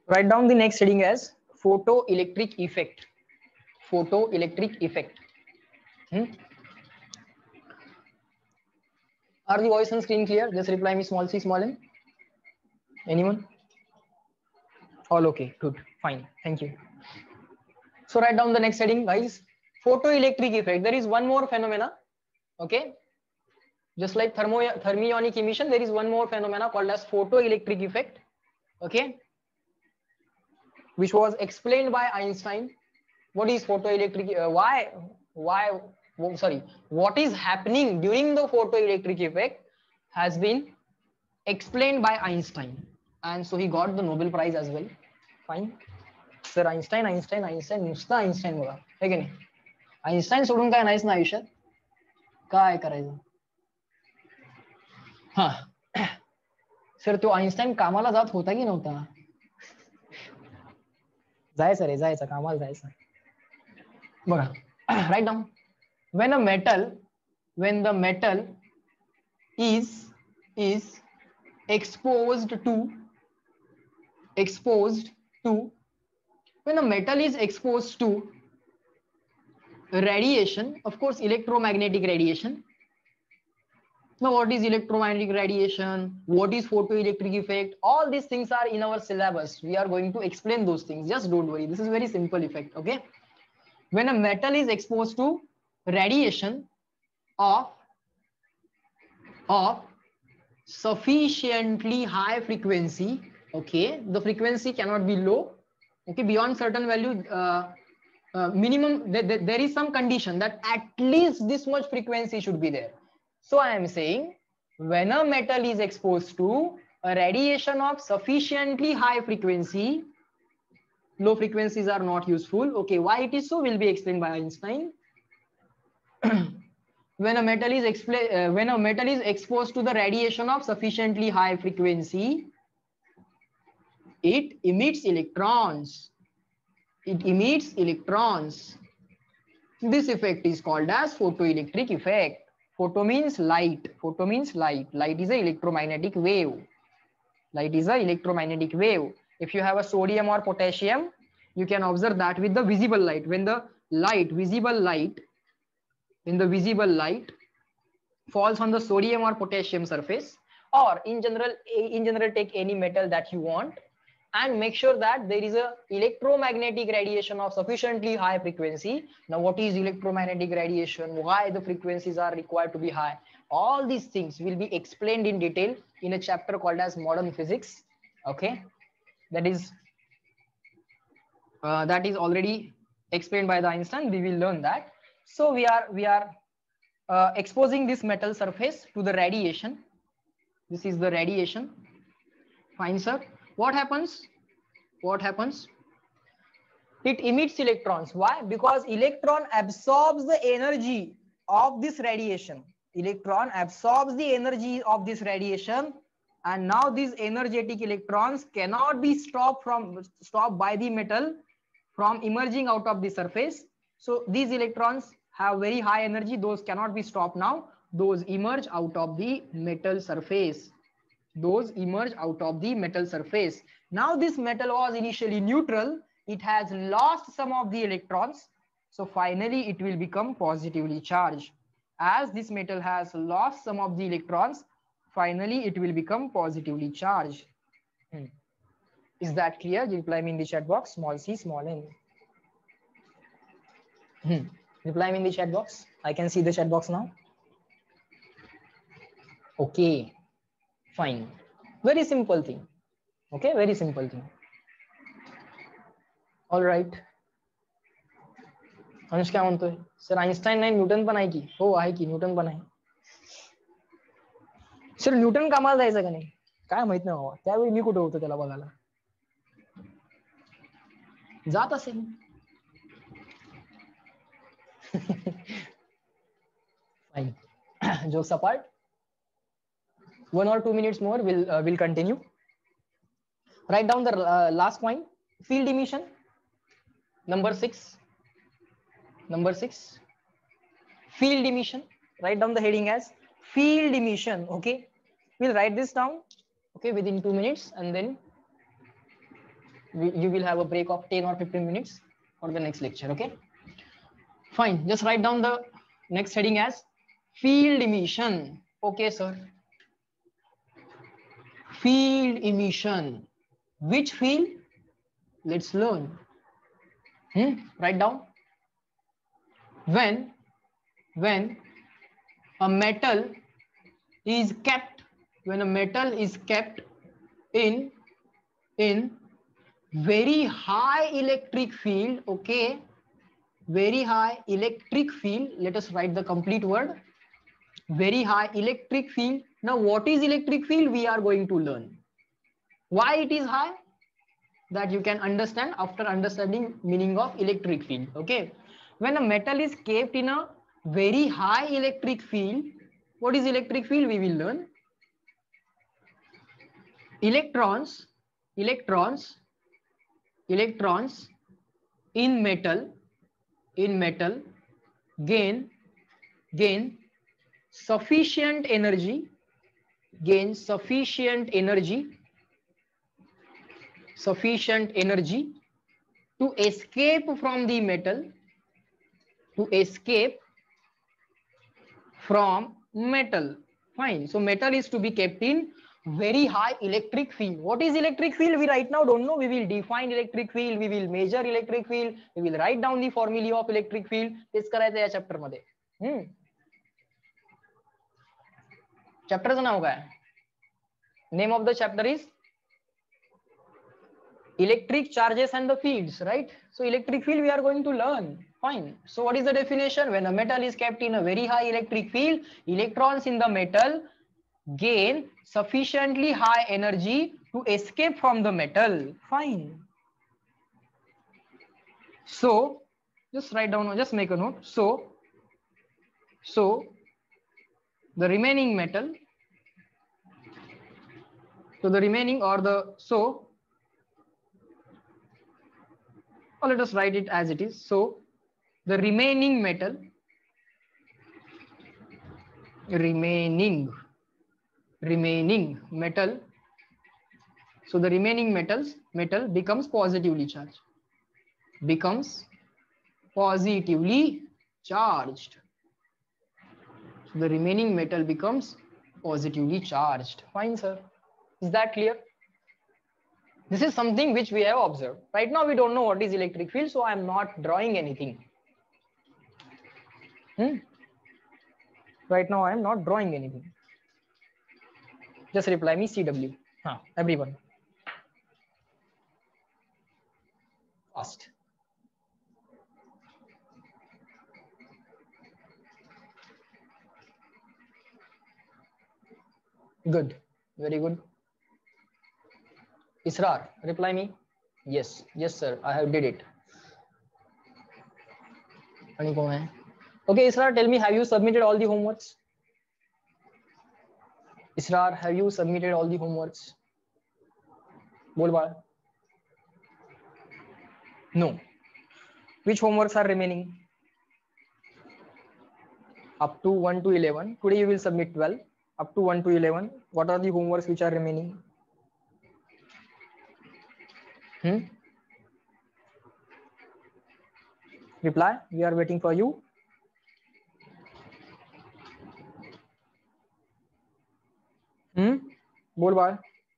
Write down the next heading as photoelectric effect. Photoelectric effect. Are the voice and screen clear? Just reply me small c, small n. Anyone? All okay, good, fine, thank you. So write down the next heading, guys. Photoelectric effect. There is one more phenomena, okay? Just like thermionic emission, there is one more phenomena called as photoelectric effect, okay? Which was explained by Einstein. What is photoelectric? What is happening during the photoelectric effect has been explained by Einstein, and so he got the Nobel Prize as well. Fine. Sir, Einstein नुसतं Einstein बघा, है की नाही? Einstein सोडून काय नाहीच ना आयुष्यात. काय करायचं? हा, सर तो आइन्स्टाइन कामाला जात होता की नव्हता? जायचं रे, जायचं, कामाला जायचं. बघा, write down. When the metal is exposed to when a metal is exposed to radiation, of course electromagnetic radiation. Now what is electromagnetic radiation, what is photoelectric effect, all these things are in our syllabus. We are going to explain those things, just don't worry, this is very simple effect. Okay, when a metal is exposed to radiation of sufficiently high frequency, okay, the frequency cannot be low, okay, beyond certain value, minimum, there is some condition that at least this much frequency should be there. So I am saying when a metal is exposed to a radiation of sufficiently high frequency, low frequencies are not useful. Okay, why it is so will be explained by Einstein. When a metal is exposed to the radiation of sufficiently high frequency, it emits electrons. This effect is called as photoelectric effect. Photo means light. Light is an electromagnetic wave. If you have a sodium or potassium, you can observe that with the visible light. When the visible light falls on the sodium or potassium surface, or in general take any metal that you want, and make sure that there is a electromagnetic radiation of sufficiently high frequency. Now what is electromagnetic radiation, why the frequencies are required to be high, all these things will be explained in detail in a chapter called as modern physics. Okay, that is already explained by the Einstein. We will learn that. So we are exposing this metal surface to the radiation. This is the radiation. Fine, sir. What happens? It emits electrons. Why? Because electron absorbs the energy of this radiation. And now these energetic electrons cannot be stopped by the metal from emerging out of the surface. So these electrons have very high energy. Those cannot be stopped now. Those emerge out of the metal surface. Now this metal was initially neutral. It has lost some of the electrons. So finally it will become positively charged. As this metal has lost some of the electrons, finally it will become positively charged. Is that clear? Reply me in the chat box. Small c, small n. Reply me in the chat box. I can see the chat box now. Okay, fine. Very simple thing. Okay, very simple thing. All right. Anush क्या म्हणतोय? Sir Einstein नाही, Newton पण आहे की? हो आहे की, Newton पण आहे. सर न्यूटन कामाला जायचं का नाही? काय माहित नाही बाबा, त्यावेळी मी कुठे होतो त्याला बघायला. जात असेल. Fine. Jokes apart. 1 or 2 minutes more, we'll continue. Write down the last point. Field emission. Number 6. Field emission. Write down the heading as field emission. Okay. We'll write this down. Okay, within 2 minutes, and then You will have a break of 10 or 15 minutes for the next lecture. Okay, fine. Just write down the next heading as field emission. Okay, sir. Field emission. Which field? Let's learn. Write down. When a metal is kept, when a metal is kept in very high electric field, okay, very high electric field. Let us write the complete word. Very high electric field. Now what is electric field? We are going to learn. Why it is high? That you can understand after understanding meaning of electric field. Okay, when a metal is kept in a very high electric field, what is electric field? We will learn. Electrons in metal gain sufficient energy to escape from the metal, Fine. So metal is to be kept in very high electric field. What is electric field? We right now don't know. We will define electric field, we will measure electric field, we will write down the formula of electric field. तेच करायचं या chapter मध्ये. चॅप्टरचं नाव काय? Name of the chapter is electric charges and the fields, right? So electric field we are going to learn. Fine. So what is the definition? When a metal is kept in a very high electric field, electrons in the metal gain sufficiently high energy to escape from the metal. Fine. So just write down, just make a note. So the remaining metal, or let us write it as it is. So the remaining metal, so the remaining metal becomes positively charged. So the remaining metal becomes positively charged. Fine, sir. Is that clear? This is something which we have observed. Right now we don't know what is electric field, so I am not drawing anything. Right now I am not drawing anything. Just reply me CW. Everyone. Fast. Good. Very good. Israr, reply me. Yes. Yes, sir. I have did it. Okay, Israr, tell me, have you submitted all the homeworks? Israr, have you submitted all the homeworks? No. Which homeworks are remaining? Up to 1 to 11. Today you will submit 12. Up to 1 to 11. What are the homeworks which are remaining? Reply. We are waiting for you. बोल बार.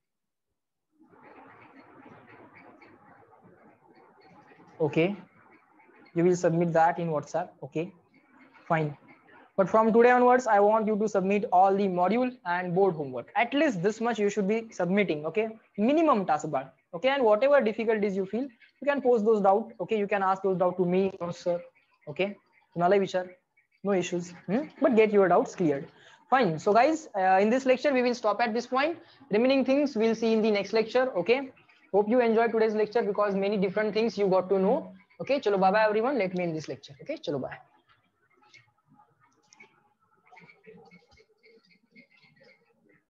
Okay, you will submit that in WhatsApp. Okay, fine. But from today onwards, I want you to submit all the module and board homework. At least this much you should be submitting. Okay, minimum task bar. Okay, and whatever difficulties you feel, you can post those doubts. Okay, you can ask those doubts to me or sir. Okay, no issues. But get your doubts cleared. Fine. So guys, in this lecture we will stop at this point. Remaining things we'll see in the next lecture. Okay, hope you enjoyed today's lecture because many different things you got to know. Okay, chalo bye bye everyone. Let me end this lecture. Okay, chalo bye.